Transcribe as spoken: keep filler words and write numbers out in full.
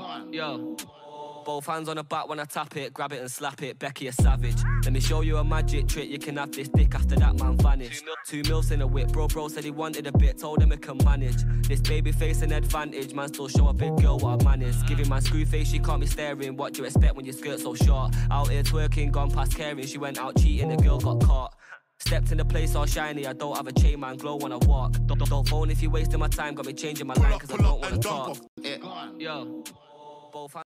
Yo. Both hands on the back when I tap it, grab it and slap it, Becky a savage. Let me show you a magic trick, you can have this dick after that man vanished. Two mils in a whip, bro bro said he wanted a bit, told him he can manage. This baby face an advantage, man still show a big girl what a man is. Giving my screw face, she can't be staring, what do you expect when your skirt so short? Out here twerking, gone past caring, she went out cheating, the girl got caught. Stepped in the place all shiny, I don't have a chain man, glow when I walk. Don't, don't phone if you wasting my time, got me changing my line cause I don't wanna talk. Yo, both hands